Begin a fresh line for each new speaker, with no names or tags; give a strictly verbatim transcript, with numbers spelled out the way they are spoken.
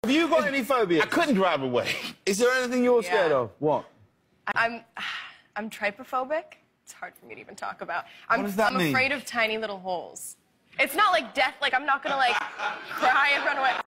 Have you got any phobias?
I couldn't drive away.
Is there anything you're
Yeah.
scared of? What?
I'm, I'm trypophobic. It's hard for me to even talk about. I'm,
What does that
I'm
mean?
afraid of tiny little holes. It's not like death. Like I'm not gonna like cry and run away.